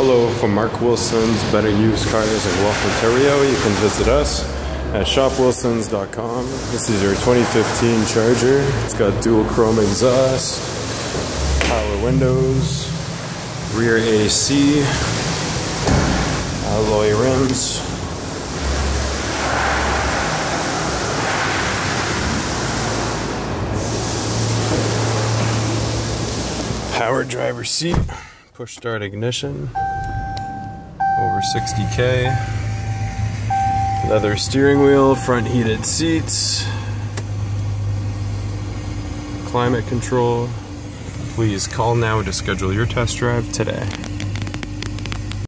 Hello, from Mark Wilson's Better Used Cars in Guelph, Ontario. You can visit us at shopwilsons.com. This is your 2015 Charger. It's got dual chrome exhaust, power windows, rear AC, alloy rims. Power driver seat, push start ignition, over 60K, leather steering wheel, front heated seats, climate control. Please call now to schedule your test drive today.